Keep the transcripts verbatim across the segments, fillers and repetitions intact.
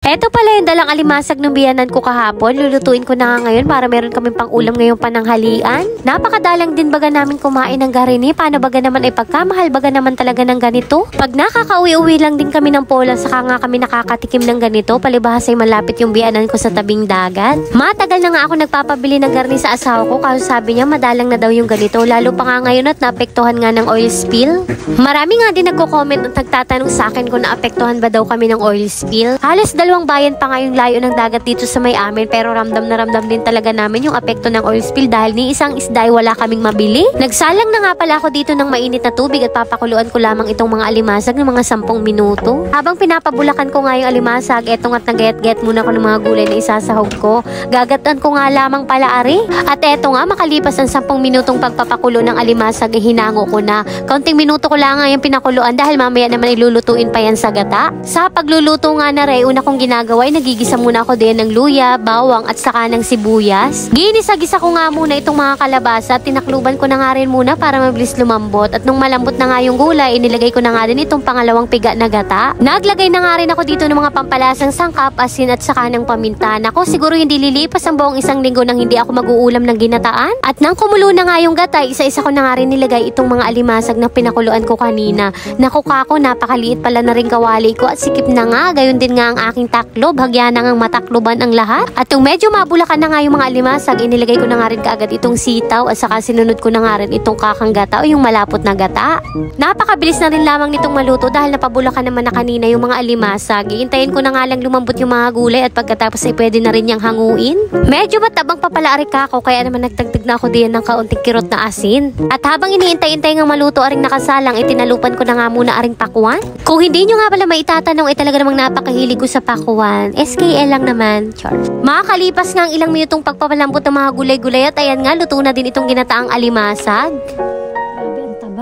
Eto pala yung dalang alimasag ng biyanan ko kahapon. Lulutuin ko na nga ngayon para meron kaming pang ulam ngayong pananghalian. Napakadalang din baga namin kumain ng garini. Paano baga naman ay pagkamahal baga naman talaga ng ganito. Pag nakakauwi-uwi lang din kami ng Poland, saka nga kami nakakatikim ng ganito. Palibahas ay malapit yung biyanan ko sa tabing dagat. Matagal na nga ako nagpapabili ng garini sa asawa ko, kaso sabi niya madalang na daw yung ganito. Lalo pa nga ngayon at naapektuhan nga ng oil spill. Marami nga din nagko-comment at nagtatanong sa akin kung naapektuhan ba daw kami ng oil spill. Halos dalawang bayan pa nga yung layo ng dagat dito sa may amin, pero ramdam na ramdam din talaga namin yung apekto ng oil spill dahil ni isang isda ay wala kaming mabili. Nagsalang na nga pala ako dito ng mainit na tubig at papakuluan ko lamang itong mga alimasag ng mga sampung minuto. Habang pinapabulakan ko nga yung alimasag, etong at nagayat-gayat muna ko ng mga gulay na isasahog ko. Gagatan ko nga lamang pala ari. At eto nga, makalipas ang sampung minutong pagpapakulo ng alimasag, eh, hinango ko na. Kaunting minuto ko lang nga yung pinakuluan dahil mamaya naman ilulutuin pa yan sa gata. Sa pagluluto nga na rin, una kong ginagawa ay nagigisa muna ako din ng luya, bawang at saka ng sibuyas. Ginisa-gisa ko nga muna itong mga kalabasa at tinakluban ko na nga rin muna para mabilis lumambot. At nung malambot na nga yung gulay, inilagay ko na nga din itong pangalawang piga na gata. Naglagay na nga rin ako dito ng mga pampalasang sangkap, asin at saka ng paminta. Nako, siguro hindi lilipas ang buong isang linggo nang hindi ako mag-uulam ng ginataan. At nang kumulo na nga yung gata, isa-isa ko na nga rin nilagay itong mga alimasag na pinakuluan ko kanina. Naku kako, napakaliit pala na rin kawali ko at sikip na nga. Gayon din nga ang aking taklob. Hagyan na ngang matakloban ang lahat. At yung medyo mabulakan na nga yung mga alimasag, inilagay ko na nga rin kaagad itong sitaw at saka sinunod ko na nga rin itong kakang gata o yung malapot na gata. Napakabilis na rin lamang nitong maluto dahil napabulakan naman na kanina yung mga alimasag. Iintayin ko na nga lang lumambot yung mga gulay at pagkatapos ay pwede na rin niyang hanguin. Medyo matabang papalaari ka ako kaya naman nagtagtag na ako diyan ng kaunting kirot na asin. At habang iniintay-intay ng maluto aring nakasalang, itinalupan ko na nga muna aring pakuan. Kung hindi nyo nga pala maitatanong, ay talaga namang napakahilig ko sa pakuan. S K L lang naman, char. Makakalipas nga ang ilang minutong pagpapalambot ng mga gulay-gulay at ayan nga, luto na din itong ginataang alimasag. Grabe, ang taba.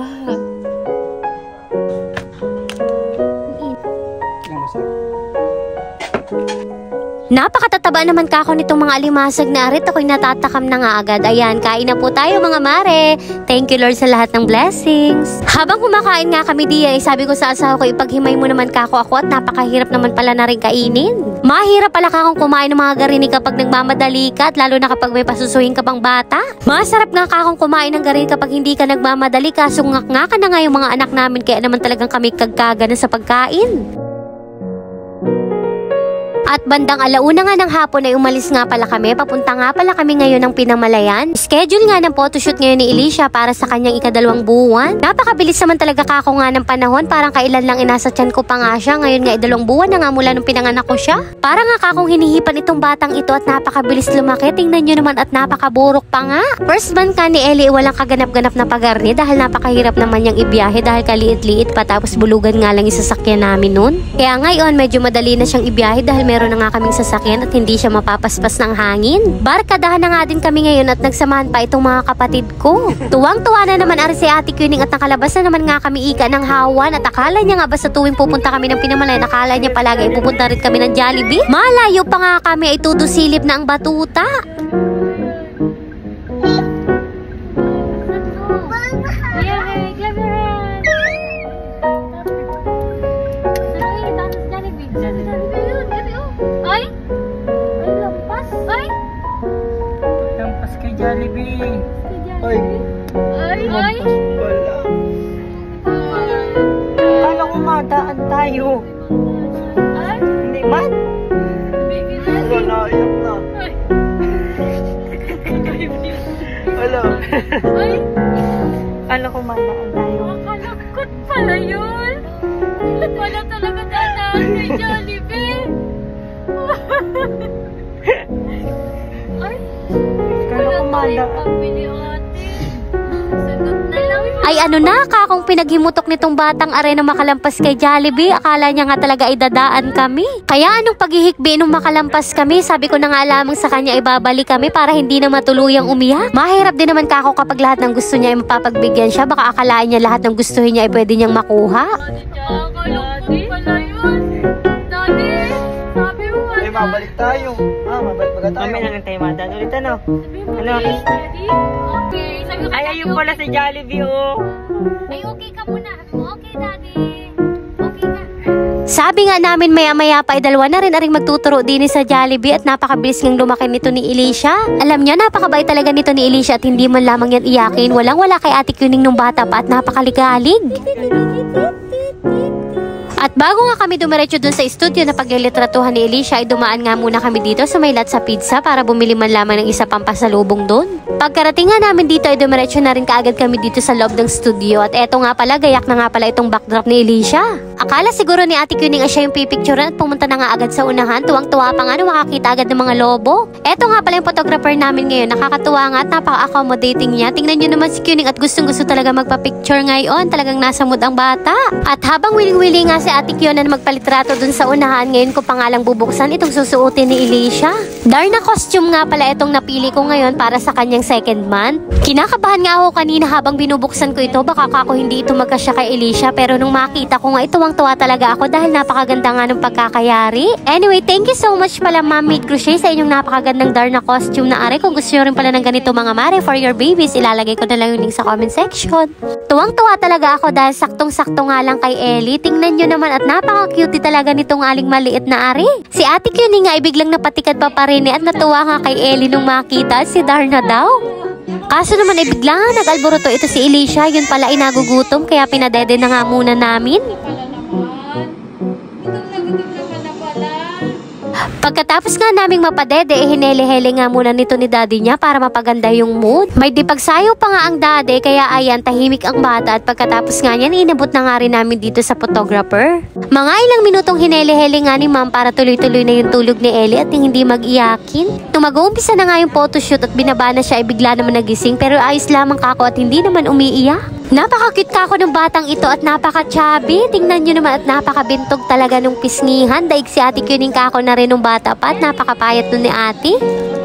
Napakatataba naman kako nitong mga alimasag na arit. Ako'y natatakam na nga agad. Ayan, kain na po tayo mga mare. Thank you Lord sa lahat ng blessings. Habang kumakain nga kami diya, eh, sabi ko sa asawa ko, ipaghimay mo naman kako ako at napakahirap naman pala na rin kainin. Mahirap pala kakong kumain ng mga garini kapag nagmamadali ka at lalo na kapag may pasusuhin ka pang bata. Masarap nga kakong kumain ng garini kapag hindi ka nagmamadali, kaso ngak nga ka na nga yung mga anak namin, kaya naman talagang kami kagkaga na sa pagkain. At bandang alauna nga ng hapon ay umalis nga pala kami. Papunta nga pala kami ngayon ng Pinamalayan. Schedule nga ng photoshoot ngayon ni Alicia para sa kanyang ikadalawang buwan. Napakabilis naman talaga kako nga ng panahon. Parang kailan lang inasa tiyan ko pa nga siya. Ngayon nga idalawang buwan na nga mula nung pinanganak ko siya. Parang nga kakong hinihipan itong batang ito at napakabilis lumaki. Tingnan nyo naman at napakaburok pa nga. First month ka ni Ellie, walang kaganap-ganap na pagarni dahil napakahirap naman niyang ibiyahe dahil kaliit-liit pa, tapos bulugan nga lang yung sasakyan namin nun. Kaya ngayon medyo madali na siyang ibiyahe dahil meron na nga kaming sasakyan at hindi siya mapapaspas ng hangin. Barkadahan na nga din kami ngayon at nagsamahan pa itong mga kapatid ko. Tuwang-tuwa na naman ari si Ate Queenie at nakalabas na naman nga kami ika ng hawan at akala niya nga ba sa tuwing pupunta kami ng Pinamalayan, akala niya palagi ay pupunta rin kami ng Jollibee. Malayo pa nga kami ay tudusilip na ang batuta. Jollibee. Ay. Ay. Ay. Wala. Kala ko madaan tayo. Ay. Hindi man. Wala na. Iyak na. Wala. Ay. Kala ko madaan tayo. Makalakot pala yun. Wala talaga dadaan kay Jollibee. Ay. Ay ano na, kakong pinaghimutok nitong batang are na makalampas kay Jollibee. Akala niya nga talaga ay dadaan kami. Kaya anong paghihikbi nung makalampas kami, sabi ko na nga lamang sa kanya ay babalik kami para hindi na matuluyang umiyak. Mahirap din naman kako kapag lahat ng gusto niya ay mapapagbigyan siya. Baka akalain niya lahat ng gustuhin niya ay pwede niyang makuha. Ay, mabalik tayo. Ah, mabalik baga tayo. Kami na lang tayo madaan ulit, ano? Ano? Ay, ayun pala sa Jollibee, oh. Ay, okay ka muna. Okay, Daddy. Okay ka. Sabi nga namin maya-maya pa ay dalawa na rin aring magtuturo din sa Jollibee at napakabilis ngang lumaki nito ni Elisha. Alam niya, napakabait talaga nito ni Elisha at hindi man lamang yan iyakin. Walang-wala kay Ate Kuning nung bata pa at napakaligalig. At bago nga kami dumiretso dun sa studio na paglilitratuhan ni Elisha, ay dumaan nga muna kami dito sa may Latsa Pizza para bumili man lamang ng isa pang pasalubong dun. Pagkarating nga namin dito ay dumiretso na rin kaagad kami dito sa loob ng studio. At eto nga pala, gayak na nga pala itong backdrop ni Elisha. Akala siguro ni Ate Kuning ay siya yung pipicturean at pumunta na nga agad sa unahan. Tuwang-tuwa pa nga na makakita agad ng mga lobo. Eto nga pala yung photographer namin ngayon. Nakakatuwa nga at napaka-accommodating niya. Tingnan nyo naman si Kuning at gustong-gusto talaga magpa-picture ngayon. Talagang nasa mood ang bata. At habang willing-willing nga si Ate Kuning na magpalitrato dun sa unahan, ngayon ko pa nga lang bubuksan itong susuotin ni Elisha. Darna costume nga pala itong napili ko ngayon para sa kanyang second month. Kinakabahan nga ako kanina habang binubuksan ko ito. Baka ako hindi ito magkasya kay Elisha. Pero nung makita ko nga, tuwang-tuwa talaga ako dahil napakaganda nga ng pagkakayari. Anyway, thank you so much pala Ma'am Maid Crochet sa inyong napakagandang Darna costume na are. Kung gusto nyo rin pala ng ganito mga mare for your babies, ilalagay ko na lang yung link sa comment section. Tuwang-tuwa talaga ako dahil saktong-sakto nga lang kay Ellie. Tingnan nyo naman at napaka-cute talaga nitong aling maliit na ari. Si Ate Kuning nga ay biglang napatikad pa pa rin at natuwa nga kay Ellie nung makita si Darna daw. Kaso naman ay bigla nga nag-alboroto ito si Elisha. Yun pala ay nagugutom kaya pinadede na nga muna namin. Pagkatapos nga naming mapadede, eh hinele-hele nga muna nito ni daddy niya para mapaganda yung mood. May dipagsayo pa nga ang daddy, kaya ayan, tahimik ang bata. At pagkatapos nga niyan, inabot na nga rin namin dito sa photographer. Mga ilang minutong hinele-hele nga ni ma'am para tuloy-tuloy na yung tulog ni Ellie at hindi mag-iyakin. Nung mag-uumpisa na nga yung photoshoot at binaba na siya, ay bigla naman nagising. Pero ayos lamang kako at hindi naman umiiyak. Napaka-cute ka ako ng batang ito at napaka-chubby. Tingnan nyo naman at napaka-bintog talaga nung pisngihan. Daig si Ate Kuning ka ako na rin nung bata pa at napaka-payat nun ni Ate.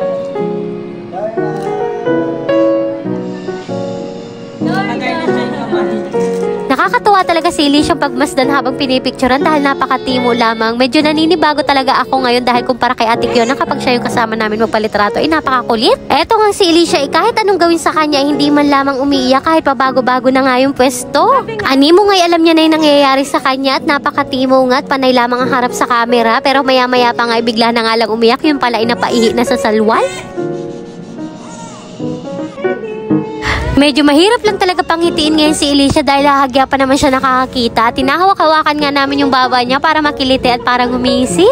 Nakakatuwa talaga si Elisha pagmasdan habang pinipicturan dahil napakatimo lamang. Medyo naninibago talaga ako ngayon dahil kumpara kay Ate Kiona kapag siya yung kasama namin magpalitrato ay napakakulit. Eto nga si Elisha ay kahit anong gawin sa kanya hindi man lamang umiiyak kahit pabago-bago na nga yung pwesto. Animo nga'y alam niya na yung nangyayari sa kanya at napakatimo nga at panay lamang ang harap sa camera pero maya-maya pa nga ay bigla na nga lang umiyak, yung pala ay napaihi na sa salwal. Medyo mahirap lang talaga panghitiin ngayon si Elisha dahil hahagya pa naman siya nakakakita. Tinahawak-hawakan nga namin yung baba niya para makiliti at parang umisi.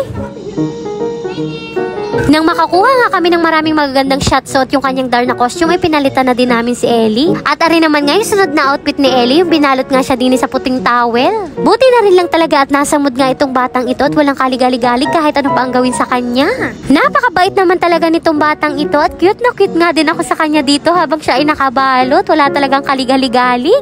Nang makakuha nga kami ng maraming magagandang shots at yung kanyang Darna costume ay pinalitan na din namin si Ellie. At ari naman nga yung sunod na outfit ni Ellie, yung binalot nga siya din sa puting towel. Buti na rin lang talaga at nasa mood nga itong batang ito at walang kaligalig-galig kahit ano pa ang gawin sa kanya. Napakabait naman talaga nitong batang ito at cute na cute nga din ako sa kanya dito habang siya ay nakabalot. Wala talagang kaligalig-galig.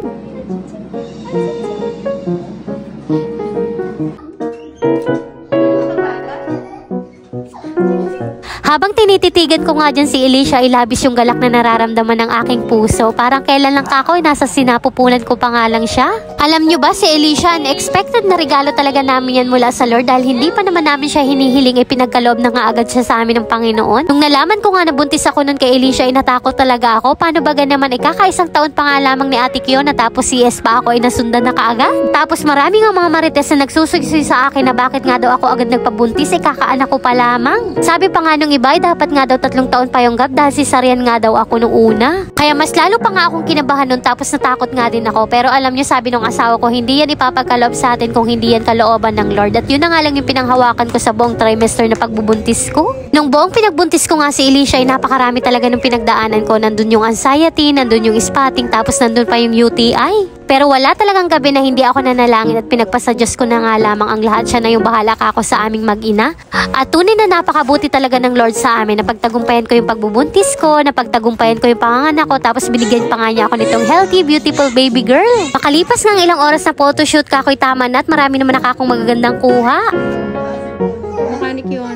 Habang tinititigan ko nga dyan si Elisha ay labis yung galak na nararamdaman ng aking puso. Parang kailan lang kako ay nasa sinapupunan ko pa nga lang siya. Alam nyo ba si Elisha, unexpected na regalo talaga namin yan mula sa Lord dahil hindi pa naman namin siya hinihiling ay pinagkaloob na nga agad siya sa amin ng Panginoon. Nung nalaman ko nga nabuntis ako nun kay Elisha ay natakot talaga ako. Paano ba naman ay kakaisang taon pa nga lamang ni Ate Kiona tapos C S pa ako ay nasundan na kaagad. Tapos marami nga mga marites na nagsusugsig sa akin na bakit nga daw ako agad nagpabuntis ay kakaanak ko pa lamang. Sabi pa nga nung iba ay dapat nga daw tatlong taon pa yung gap dahil cesarean nga daw ako nung una. Kaya mas lalo pa nga akong kinabahan nun tapos natakot nga din ako. Pero alam nyo sabi nung asawa ko hindi yan ipapagkaloob sa atin kung hindi yan kalooban ng Lord. At yun na nga lang yung pinanghawakan ko sa buong trimester na pagbubuntis ko. Nung buong pinagbuntis ko nga si Elisha ay napakarami talaga ng pinagdaanan ko. Nandun yung anxiety, nandun yung spotting, tapos nandun pa yung U T I. Pero wala talagang gabi na hindi ako nanalangin at pinagpasa Diyos ko na nga lamang ang lahat. Siya na yung bahala ka ako sa aming mag-ina. At tunay na napakabuti talaga ng Lord sa amin. Napagtagumpayan ko yung pagbubuntis ko, napagtagumpayan ko yung panganganak ko, tapos binigyan pa nga niya ako nitong healthy, beautiful baby girl. Makalipas ng ilang oras na photoshoot ka ako'y tama na at marami naman nakakong magagandang kuha. Mechanic yun.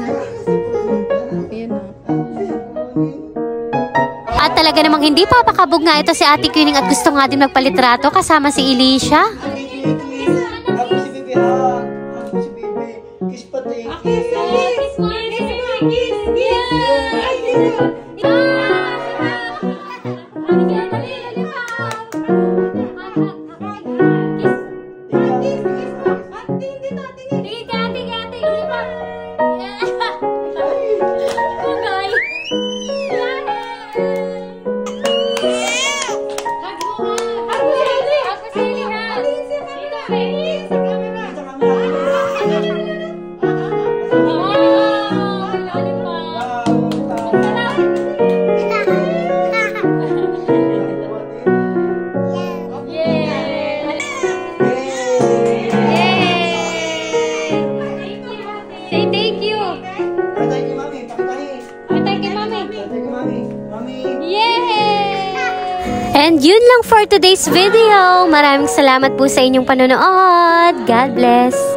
At talaga namang hindi papakabog nga ito si Ate Kuning at gusto nga din magpalitrato kasama si Elisha. Ako si Bibi ha. Ako si Bibi. Kiss pati. Kiss! Kiss! Kiss! Kiss! Ano tayo kay mami? Pakitahin. Ano tayo kay mami? Ano tayo kay mami? Mami. Yay! And yun lang for today's video. Maraming salamat po sa inyong panonood. God bless.